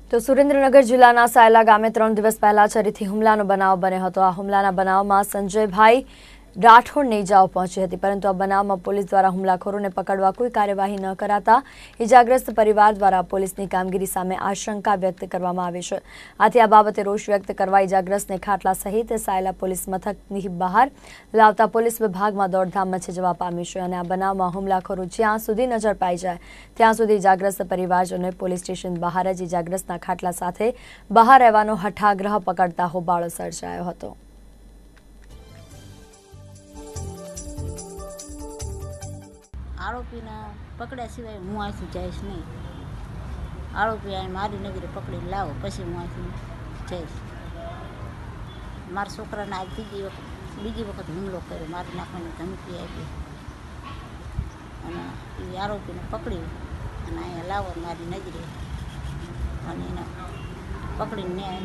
તો સુરેન્દ્રનગર જિલ્લાના સાયલા ગામે 3 દિવસ પહેલા છરીથી હુમલાનો બનાવ બન્યો હતો। આ હુમલાના બનાવમાં સંજયભાઈ રાઠોડને ઇજાઓ પહોંચી હતી, પરંતુ આ બનાવમાં પોલીસ દ્વારા હુમલાખોરોને પકડવા કોઈ કાર્યવાહી ન કરાતા ઇજાગ્રસ્ત પરિવાર દ્વારા પોલીસની કામગીરી સામે આશંકા વ્યક્ત કરવામાં આવી છે। આથી આ બાબતે રોષ વ્યક્ત કરવા ઇજાગ્રસ્તને ખાટલા સહિત સાયલા પોલીસ મથકની બહાર લાવતા પોલીસ વિભાગમાં દોડધામ મચી જવા પામી છે અને આ બનાવમાં હુમલાખોરો જ્યાં સુધી નજર પાઈ જાય ત્યાં સુધી ઇજાગ્રસ્ત પરિવારજનોએ પોલીસ સ્ટેશન બહાર જ ઇજાગ્રસ્તના ખાટલા સાથે બહાર રહેવાનો હઠાગ્રહ પકડતા હોબાળો સર્જાયો હતો। आरोपी ने पकड़ा सिवाय हूँ आँखी जाइश नहीं। आरोपी आ मारी नगरी पकड़ी लाओ पछी हूँ आँखी जाइश। मारा छोकरा ने आज बीजी वखत हुमलो कर्यो, मारी नाखवानी धमकी आपी अने ए आरोपी ने पकड़ी अने अहींया लावो मारी नजरे अने एने पकड़ी न्याय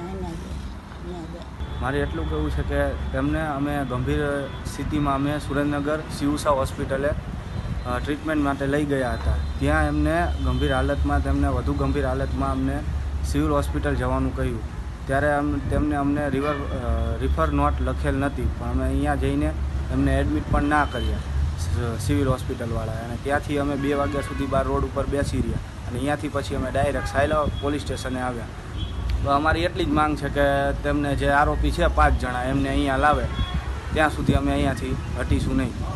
मारे एटलुं कहेवुं छे के तेमने अमे गंभीर स्थितिमां अमे सुरेन्द्रनगर शिवसा होस्पिटले ट्रीटमेंट माटे लई गया था। त्यां एमने गंभीर हालत में तेमने वधु गंभीर हालत में अमने सिविल होस्पिटल जवानुं कह्युं, त्यारे तेमने अमने रिफर नोट लखेल नथी, पण अमे अहींया जईने एमने एडमिट पण ना कर्या सिविल होस्पिटलवाळाए अने त्यांथी अमे 2 वाग्या सुधी बार रोड पर बेसी रह्या अने अहींयाथी पछी अमे डायरेक्ट सायला पोलीस स्टेशने आव्या। तो अमारी एटली ज मांग छे के तेमने जे आरोपी छे 5 जणा एमने अहींया लावे त्यां सुधी अमे अहींयाथी हटीशुं नहीं।